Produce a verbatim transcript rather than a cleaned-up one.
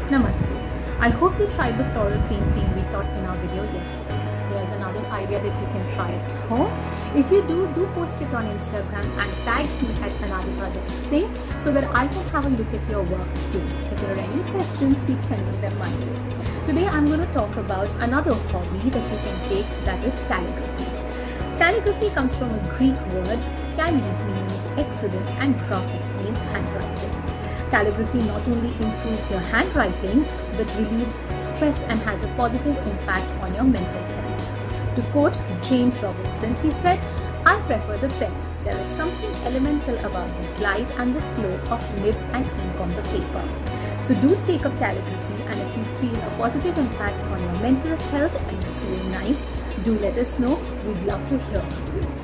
Namaste. I hope you tried the floral painting we taught in our video yesterday. Here's another idea that you can try at home. If you do, do post it on Instagram and tag me at Anadita Singh so that I can have a look at your work too. If there are any questions, keep sending them my way. Today I'm going to talk about another hobby that you can take, that is calligraphy. Calligraphy comes from a Greek word. Calli means excellent and graphy means handwriting. Calligraphy not only improves your handwriting but relieves stress and has a positive impact on your mental health. To quote James Robinson, he said, "I prefer the pen. There is something elemental about the glide and the flow of nib and ink on the paper." So do take up calligraphy, and if you feel a positive impact on your mental health and you feel nice, do let us know. We'd love to hear from you.